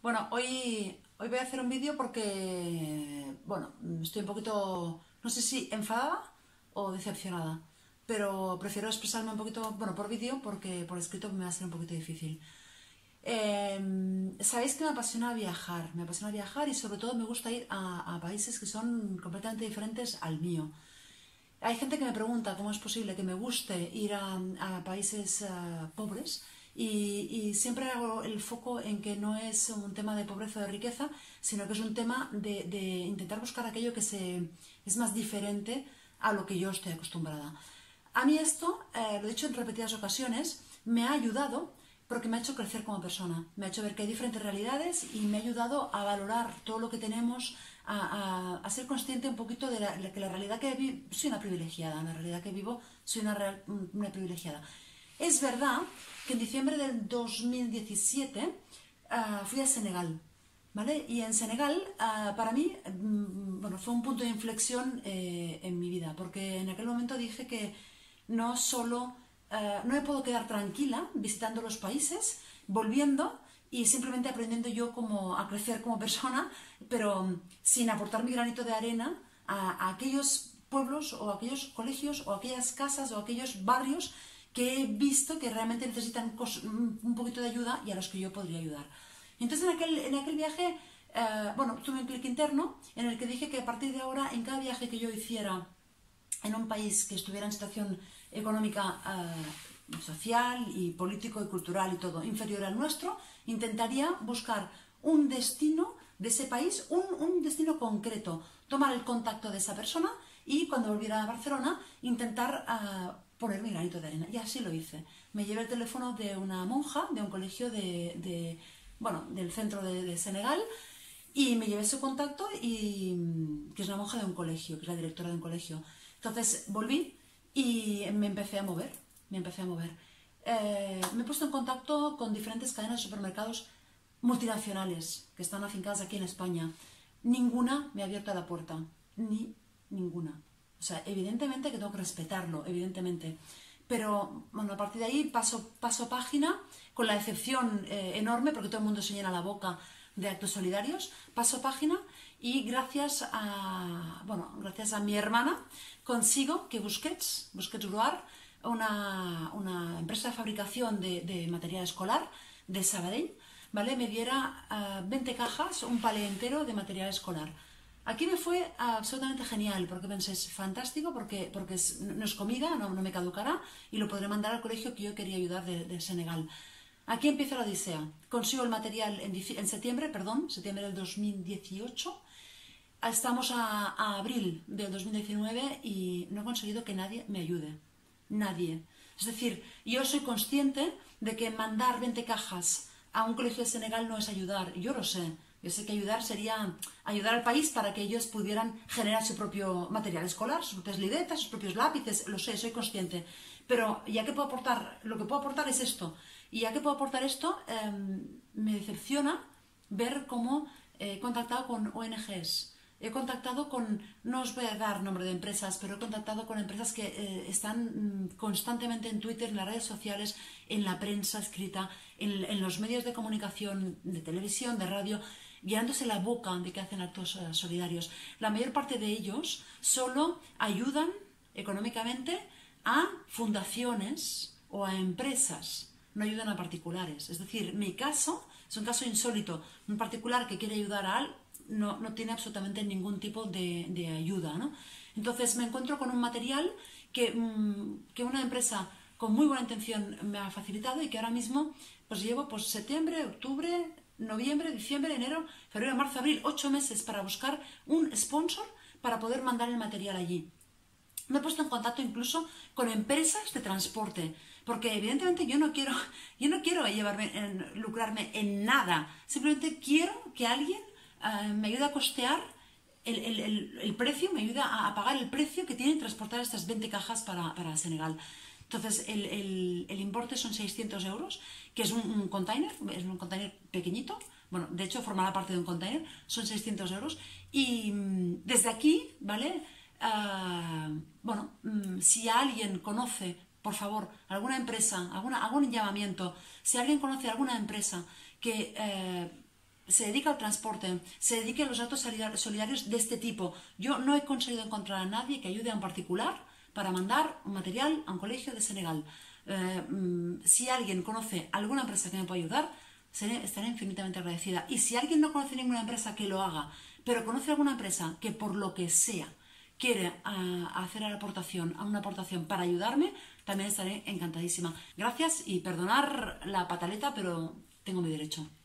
Bueno, hoy voy a hacer un vídeo porque, bueno, estoy un poquito, no sé si enfadada o decepcionada, pero prefiero expresarme un poquito, bueno, por vídeo porque por escrito me va a ser un poquito difícil. Sabéis que me apasiona viajar y sobre todo me gusta ir a países que son completamente diferentes al mío. Hay gente que me pregunta cómo es posible que me guste ir a países pobres y siempre hago el foco en que no es un tema de pobreza o de riqueza, sino que es un tema de intentar buscar aquello que es más diferente a lo que yo estoy acostumbrada. A mí esto, lo he dicho en repetidas ocasiones, me ha ayudado porque me ha hecho crecer como persona, me ha hecho ver que hay diferentes realidades y me ha ayudado a valorar todo lo que tenemos, a ser consciente un poquito de que la realidad que vivo, soy una privilegiada, en la realidad que vivo soy una privilegiada. Es verdad que en diciembre del 2017 fui a Senegal, ¿vale? Y en Senegal, para mí, bueno, fue un punto de inflexión en mi vida, porque en aquel momento dije que no solo, no me puedo quedar tranquila visitando los países, volviendo y simplemente aprendiendo yo como a crecer como persona, pero sin aportar mi granito de arena a aquellos pueblos o a aquellos colegios o a aquellas casas o a aquellos barrios que he visto que realmente necesitan un poquito de ayuda y a los que yo podría ayudar. Entonces en aquel viaje, bueno, tuve un clic interno en el que dije que a partir de ahora, en cada viaje que yo hiciera en un país que estuviera en situación económica, social y político y cultural y todo inferior al nuestro, intentaría buscar un destino de ese país, un destino concreto, tomar el contacto de esa persona y cuando volviera a Barcelona intentar poner mi granito de arena. Y así lo hice. Me llevé el teléfono de una monja de un colegio bueno, del centro de Senegal y me llevé su contacto que es una monja de un colegio, que es la directora de un colegio. Entonces volví y me empecé a mover, me empecé a mover. Me he puesto en contacto con diferentes cadenas de supermercados multinacionales que están afincadas aquí en España. Ninguna me ha abierto la puerta, ninguna. O sea, evidentemente que tengo que respetarlo, evidentemente. Pero, bueno, a partir de ahí paso página, con la excepción enorme, porque todo el mundo se llena la boca de actos solidarios, paso página y gracias a mi hermana consigo que Busquets Uruar, una empresa de fabricación de material escolar de Sabadell, ¿vale? Me diera 20 cajas, un palé entero de material escolar. Aquí me fue absolutamente genial, porque pensé, es fantástico, porque no es comida, no me caducará, y lo podré mandar al colegio que yo quería ayudar de Senegal. Aquí empieza la odisea. Consigo el material en septiembre del 2018. Estamos a abril del 2019 y no he conseguido que nadie me ayude. Nadie. Es decir, yo soy consciente de que mandar 20 cajas a un colegio de Senegal no es ayudar. Yo lo sé. Yo sé que ayudar sería ayudar al país para que ellos pudieran generar su propio material escolar, sus propias libretas, sus propios lápices. Lo sé, soy consciente. Pero ya que puedo aportar, lo que puedo aportar es esto. Y ya que puedo aportar esto, me decepciona ver cómo he contactado con ONGs. He contactado no os voy a dar nombre de empresas, pero he contactado con empresas que están constantemente en Twitter, en las redes sociales, en la prensa escrita, en los medios de comunicación, de televisión, de radio, guiándose la boca de que hacen actos solidarios. La mayor parte de ellos solo ayudan económicamente a fundaciones o a empresas, no ayudan a particulares. Es decir, mi caso es un caso insólito. Un particular que quiere ayudar a alguien no tiene absolutamente ningún tipo de ayuda, ¿no? Entonces me encuentro con un material que una empresa con muy buena intención me ha facilitado y que ahora mismo pues llevo septiembre, octubre, noviembre, diciembre, enero, febrero, marzo, abril, 8 meses para buscar un sponsor para poder mandar el material allí. Me he puesto en contacto incluso con empresas de transporte, porque evidentemente yo no quiero lucrarme en nada. Simplemente quiero que alguien me ayude a costear el precio, me ayuda a pagar el precio que tienen transportar estas 20 cajas para Senegal. Entonces, el importe son 600 euros, que es un container pequeñito. Bueno, de hecho, formará parte de un container, son 600 euros. Y desde aquí, ¿vale? Bueno, si alguien conoce, por favor, alguna empresa, algún llamamiento, si alguien conoce alguna empresa que se dedica al transporte, se dedique a los actos solidarios de este tipo. Yo no he conseguido encontrar a nadie que ayude a un particular para mandar un material a un colegio de Senegal. Si alguien conoce alguna empresa que me pueda ayudar, estaré infinitamente agradecida. Y si alguien no conoce ninguna empresa que lo haga, pero conoce alguna empresa que por lo que sea quiere hacer una aportación para ayudarme, también estaré encantadísima. Gracias y perdonar la pataleta, pero tengo mi derecho.